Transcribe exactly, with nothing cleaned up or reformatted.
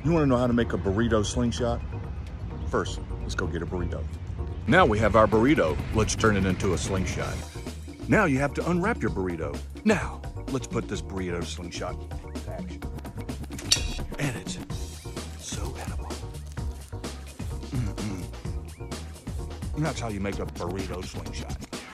You want to know how to make a burrito slingshot? First, let's go get a burrito. Now we have our burrito. Let's turn it into a slingshot. Now you have to unwrap your burrito. Now, let's put this burrito slingshot into action. And it's so edible. Mm-mm. And that's how you make a burrito slingshot.